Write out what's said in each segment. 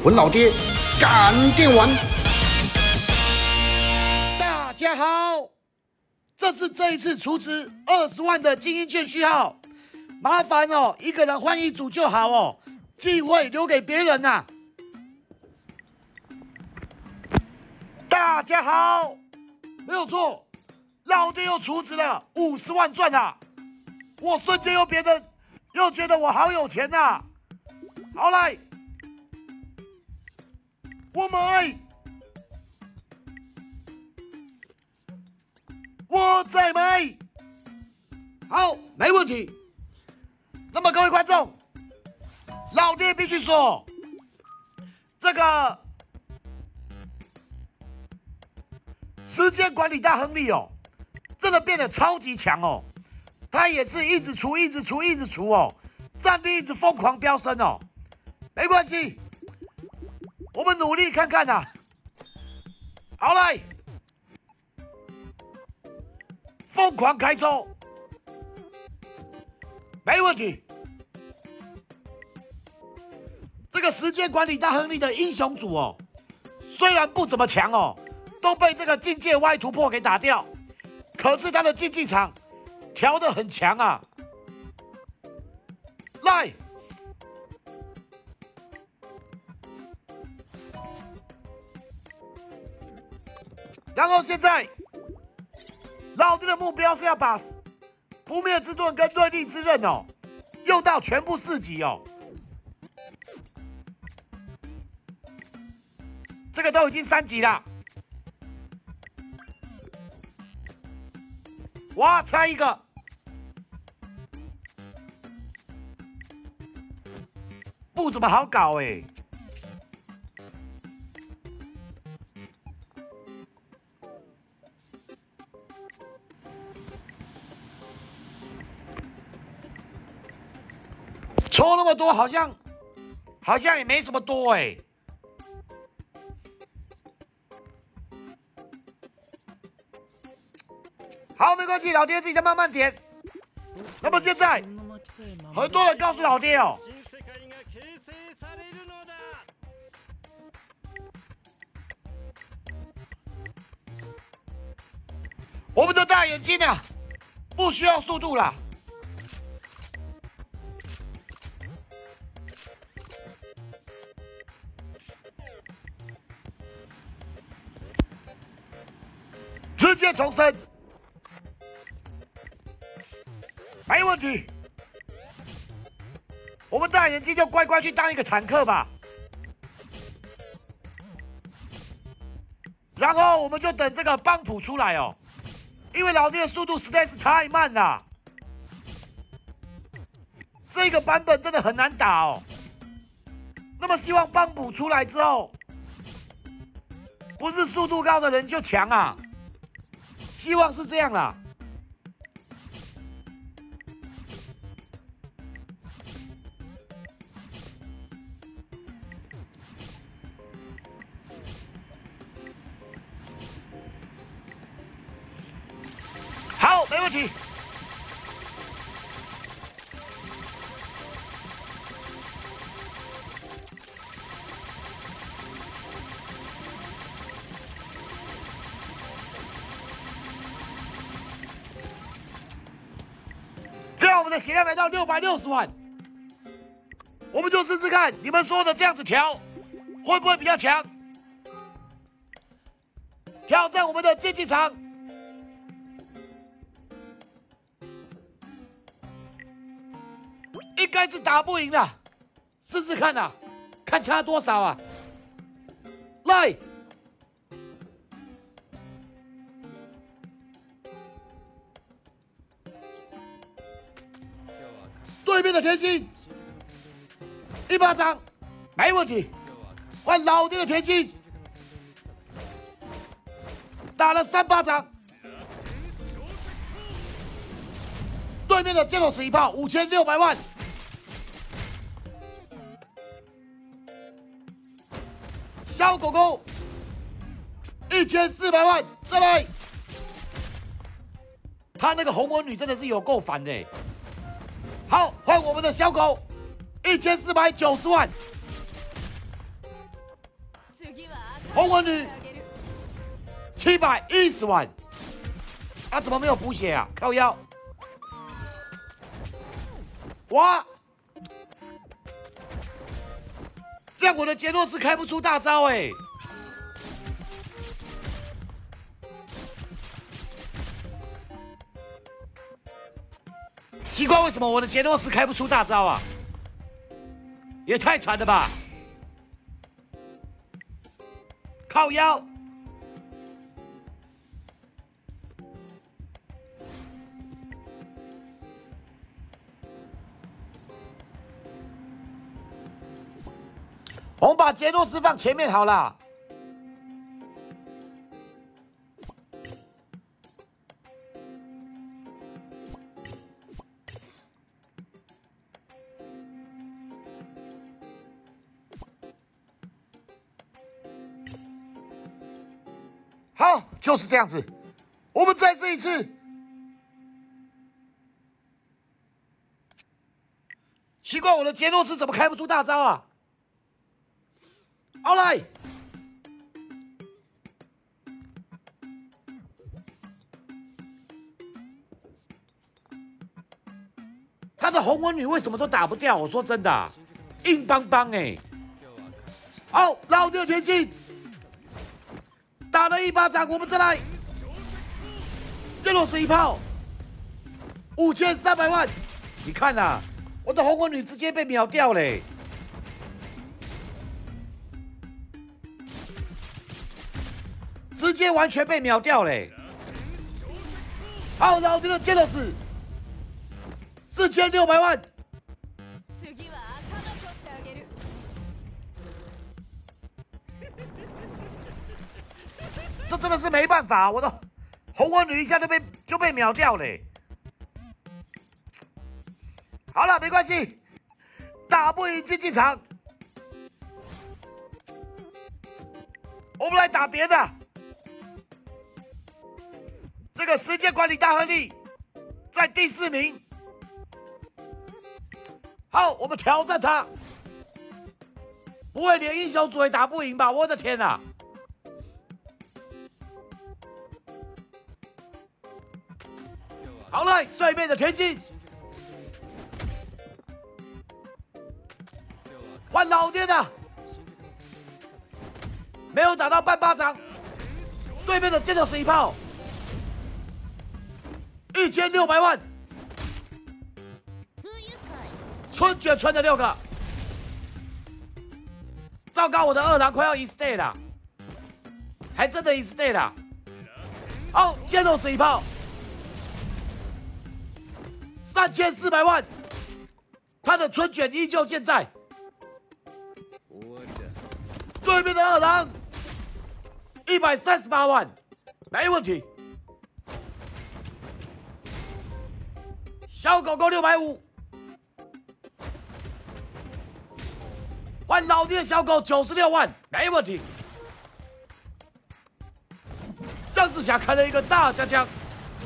文老爹赶电玩。 大家好，这是这一次储值20万的精英券序号，麻烦哦，一个人换一组就好哦，机会留给别人呐。大家好，没有错，老爹又储值了50万钻啊！我瞬间又觉得我好有钱呐！好来，我买，我再买，好，没问题。那么各位观众，老爹必须说，这个时间管理大亨利哦，真的变得超级强哦。他也是一直出哦，战力一直疯狂飙升哦。没关系，我们努力看看呐。好来，疯狂开抽，没问题。这个时间管理大亨利的英雄组哦，虽然不怎么强哦，都被这个境界 Y 突破给打掉，可是他的竞技场调得很强啊！来，然后现在老爹的目标是要把不灭之盾跟锐利之刃哦用到全部4级哦。这个都已经3级了，哇，差一个。不怎么好搞哎，抽那么多，好像也没什么多哎。好，没关系，老爹自己再慢慢点。那么现在，很多人告诉老爹哦。我们的大眼睛啊，不需要速度啦。直接重生，没问题。我们大眼睛就乖乖去当一个坦克吧。然后我们就等这个邦普出来哦。因为老爹的速度实在是太慢了，这个版本真的很难打哦。那么希望邦普出来之后，不是速度高的人就强啊，希望是这样啦。好，没问题。这样我们的血量来到660万，我们就试试看你们说的这样子调，会不会比较强？挑战我们的竞技场。应该是打不赢的，试试看啊，看差多少啊！来，对面的甜心，一巴掌，没问题。换老爹的甜心，打了3巴掌。对面的剑斗士一炮5600万。小狗狗1400万，再来！他那个红魔女真的是有够烦的。好，换我们的小狗1490万。 红文女710万，啊，怎么没有补血啊？靠腰！哇！这样我的杰诺斯开不出大招哎、奇怪，为什么我的杰诺斯开不出大招啊？也太惨了吧！靠腰！我们把杰诺斯放前面好了。好，就是这样子。我们再试一次。奇怪，我的杰诺斯怎么开不出大招啊？好来，他的红纹女为什么都打不掉？我说真的、啊，硬邦邦哎。好，老六甜心打了一巴掌，我们再来。杰洛斯一炮，5300万。你看啊，我的红纹女直接被秒掉嘞。直接完全被秒掉嘞！好，老爹的杰洛斯4600万，这真的是没办法，我的红纹女一下就被秒掉嘞。好了，没关系，打不赢竞技场，我们来打别的。这个时间管理大亨利在第4名。好，我们挑战他。不会连英雄组也打不赢吧？我的天哪！好了，对面的甜心，换老爹的，没有打到半巴掌。对面的剑斗是一炮。1600万，春卷穿了6个，糟糕，我的2郎快要1 stay 了，还真的1 stay 了。好，剑斗是一炮，3400万，他的春卷依旧健在。对面的2郎138万，没问题。小狗狗650，换老爹的小狗96万，没问题。张志霞开了一个大家将，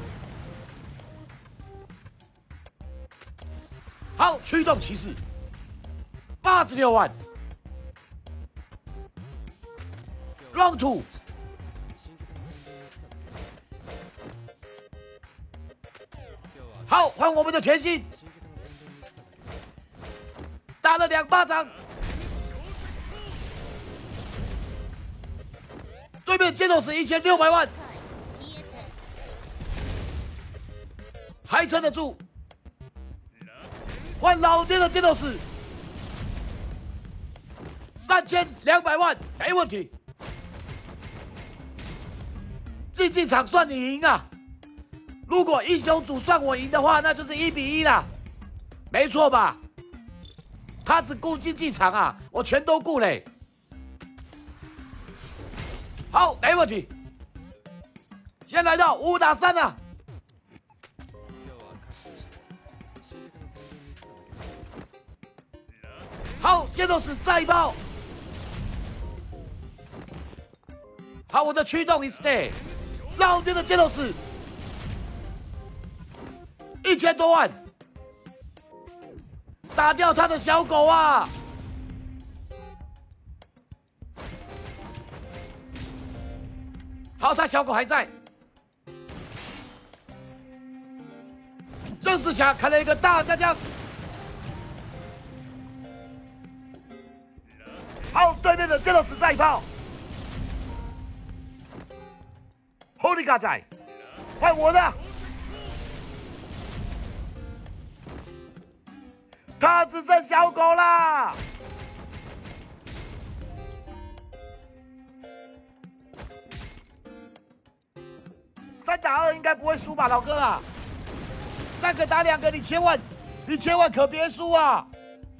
好，驱动骑士86万 ，Round 2。好，换我们的甜心，打了2巴掌。对面剑斗士1600万，还撑得住。换老爹的剑斗士3200万，没问题。竞技场算你赢啊！如果英雄组算我赢的话，那就是1比1啦，没错吧？他只顾竞技场啊，我全都顾嘞。好，没问题。先来到5打3了。好，剑斗士再一炮。好，我的驱动一 stay， 老爹的剑斗士。1000多万，打掉他的小狗啊！ 好，他小狗还在。郑世强开了一个大家将。好，对面的接了死再一炮。Holy God 仔，换我的。他只剩小狗啦。3打2应该不会输吧，老哥啊！3个打2个，你千万可别输啊！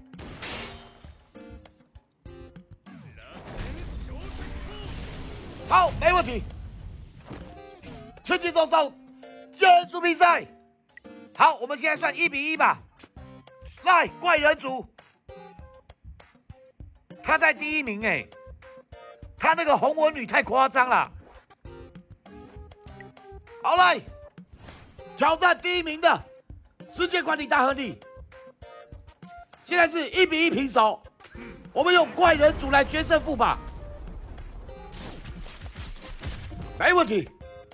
好，没问题。趁机收手，结束比赛。好，我们现在算1比1吧。来，怪人组，他在第1名哎，他那个红纹女太夸张了。好来，挑战第1名的世界管理大亨利。现在是1比1平手，我们用怪人组来决胜负吧。没问题。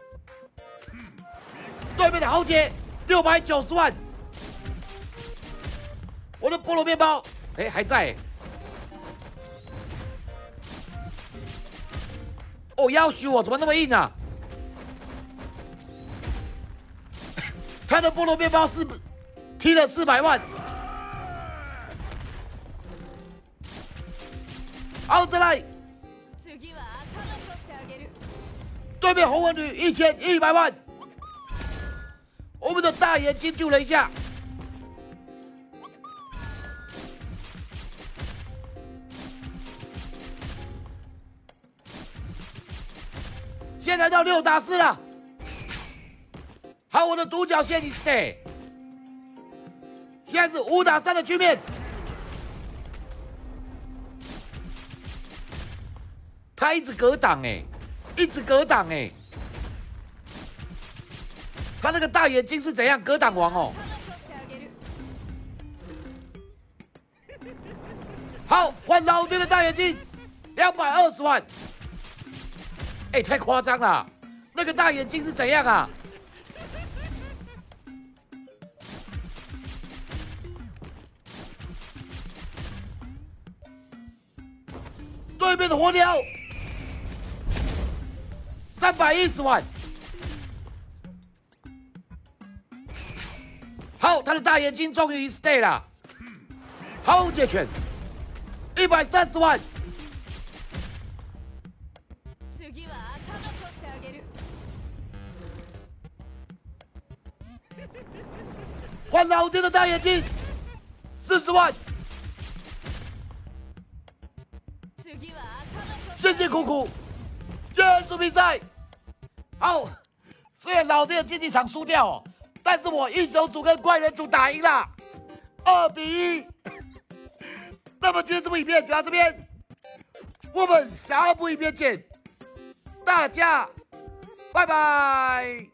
对面的豪杰690万，我的菠萝面包，哎，还在。哦，要求我怎么那么硬啊？他的菠萝面包踢了400万。好，再来。对面红纹女1100万。我们的大眼睛丢了一下。现在来到6打4了。好，我的独角仙你 stay。现在是5打3的局面。他一直格挡哎，一直格挡哎。他那个大眼睛是怎样格挡王哦？好，换老爹的大眼睛，220万。哎，太夸张了！那个大眼睛是怎样啊？对面的火鸟，310万。好，他的大眼睛终于 stay 了。好，解拳，130万。换老爹的大眼睛，40万。辛辛苦苦结束比赛。好，虽然老爹的竞技场输掉哦，但是我英雄组跟怪人组打赢了，2比1。那么今天这部影片就到这边，我们下部影片见，大家拜拜。